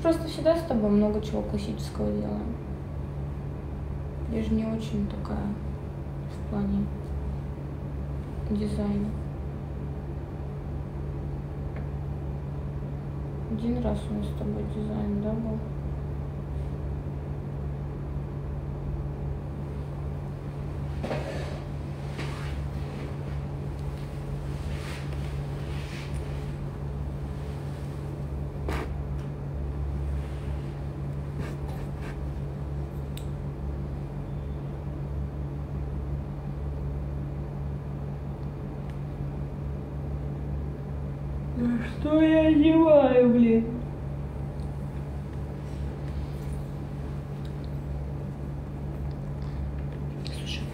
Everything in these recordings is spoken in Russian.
просто всегда с тобой много чего классического делаем. Я же не очень такая в плане дизайна. Один раз у нас с тобой дизайн, да, был? Что я одеваю, блин? Слушай.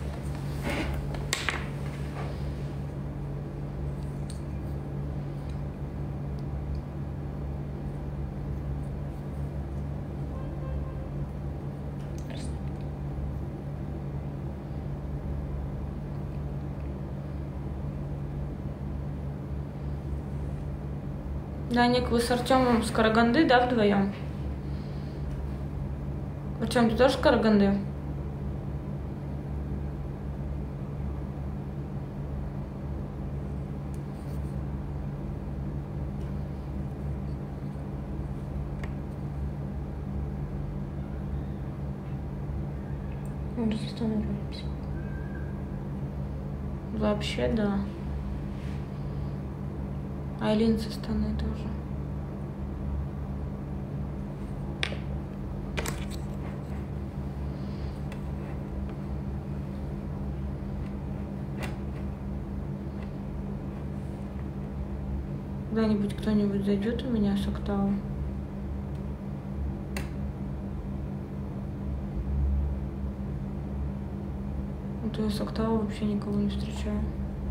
Даник, вы с Артемом с Караганды, да, вдвоем? Артем, ты тоже с Караганды? Вообще, да. Айлин со Астаны тоже. Когда-нибудь кто-нибудь зайдет у меня с Октавы? А то я с Октавы вообще никого не встречаю.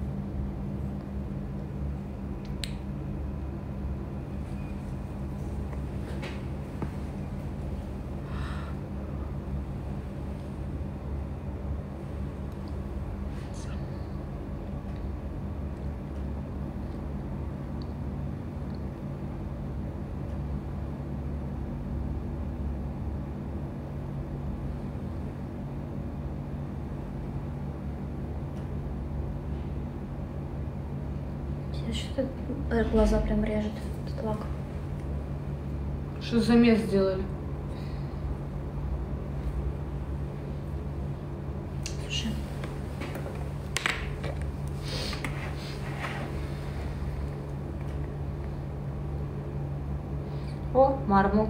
Что-то глаза прям режет, этот лак. Что замес сделали? Слушай. О, Мармок.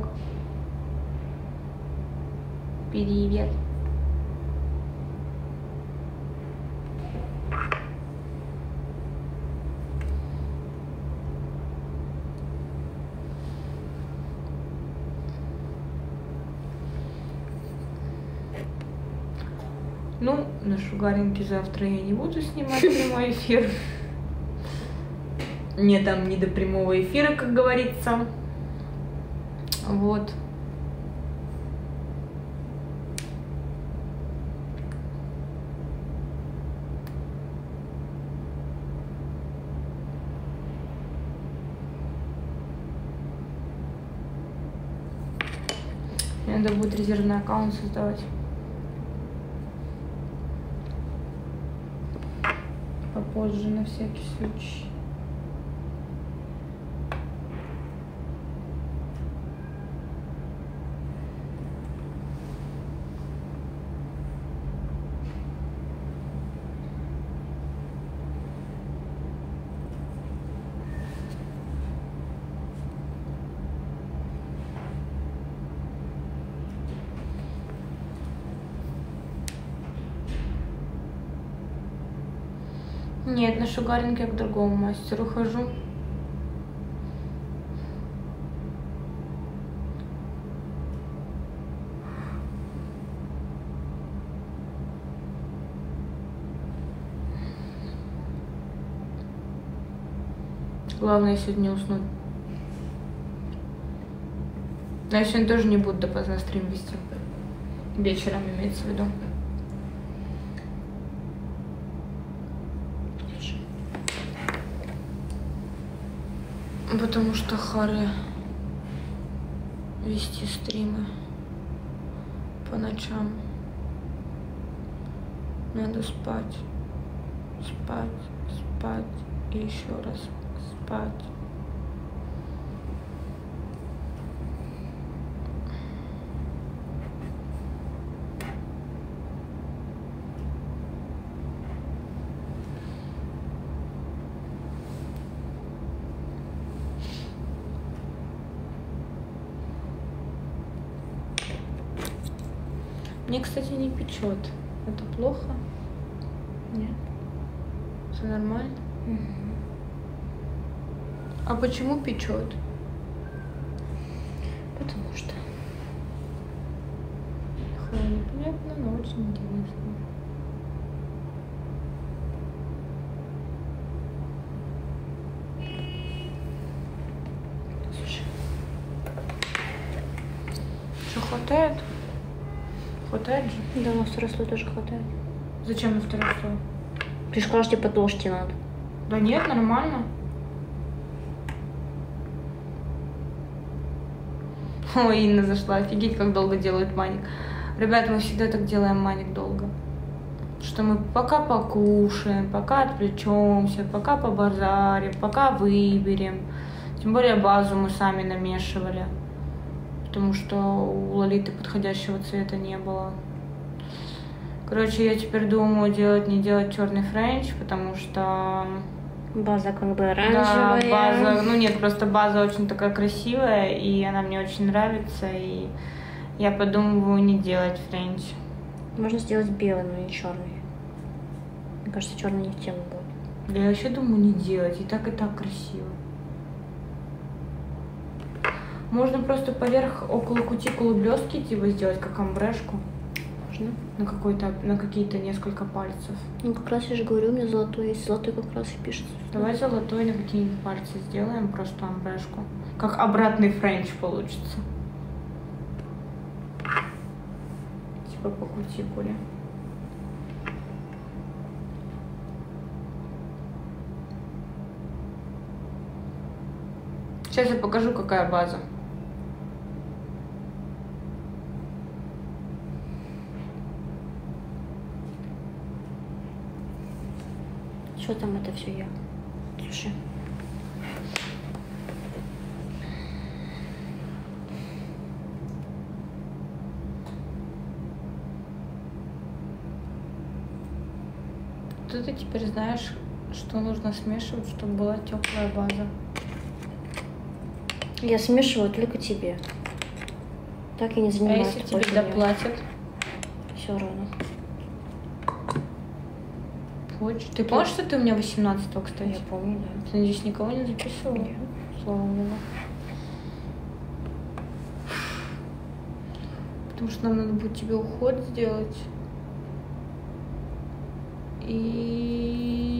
Привет. Ну, на Шугаринке завтра я не буду снимать прямой эфир. Мне там не до прямого эфира, как говорится. Вот. Мне надо будет резервный аккаунт создавать. Попозже, на всякий случай. Нет, на Шугаринке я к другому мастеру хожу. Главное сегодня уснуть. Но я сегодня тоже не буду допоздна стрим вести. Вечером имеется в виду. Потому что Харе вести стримы по ночам. Надо спать, спать, спать и еще раз спать. Мне, кстати, не печет. Это плохо? Нет. Все нормально? Угу. А почему печет? Потому что. Непонятно, но очень интересно. Слушай. Что, хватает? Хватает же? Да, на второй слой тоже хватает. Зачем на второй слой? Ты же сказала, типа толще надо. Да нет, нормально. Ой, Инна зашла. Офигеть, как долго делают маник. Ребята, мы всегда так делаем маник долго. Что мы пока покушаем, пока отвлечемся, пока побазарим, пока выберем. Тем более базу мы сами намешивали. Потому что у Лолиты подходящего цвета не было. Короче, я теперь думаю, делать, не делать черный френч, потому что... База как бы оранжевая. Да, база, ну нет, просто база очень такая красивая, и она мне очень нравится, и я подумываю не делать френч. Можно сделать белый, но не черный. Мне кажется, черный не в тему будет. Да я вообще думаю не делать, и так красиво. Можно просто поверх около кутикулы блестки типа сделать как омбрешку. Можно. На какие-то несколько пальцев. Ну как раз я же говорю, у меня золотой есть. Золотой как раз и пишется. Давай золотой на какие-нибудь пальцы сделаем, просто омбрешку. Как обратный френч получится. Типа по кутикуле. Сейчас я покажу, какая база. Что там это все я? Слушай. Ты теперь знаешь, что нужно смешивать, чтобы была теплая база. Я смешиваю только тебе. Так я не А занимаюсь. если тебе доплатят? Все равно. Хочешь? Ты помнишь, что ты у меня 18-го, кстати? Я помню, да. Ты надеюсь, никого не записывала? Нет. Слава Богу. Потому что нам надо будет тебе уход сделать. И